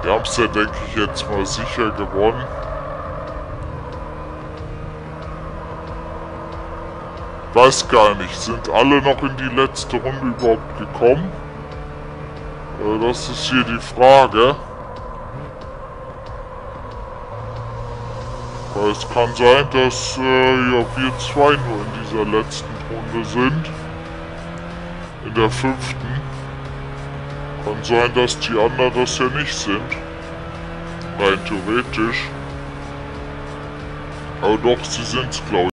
Wir haben es ja, denke ich, jetzt mal sicher gewonnen. Weiß gar nicht, sind alle noch in die letzte Runde überhaupt gekommen? Das ist hier die Frage. Weil es kann sein, dass ja, wir zwei nur in dieser letzten Runde sind. In der 5. Kann sein, dass die anderen das ja nicht sind. Rein theoretisch. Aber doch, sie sind's, glaube ich.